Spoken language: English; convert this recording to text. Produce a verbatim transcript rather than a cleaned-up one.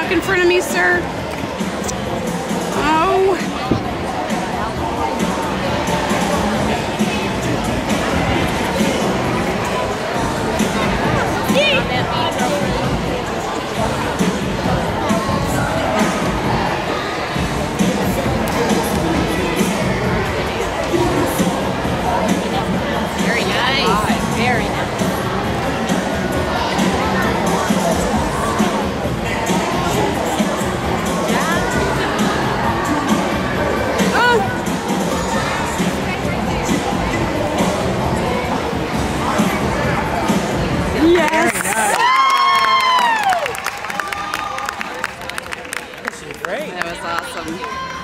walk in front of me, sir? Oh. Very nice. Very nice. Yes. She's great. That was awesome.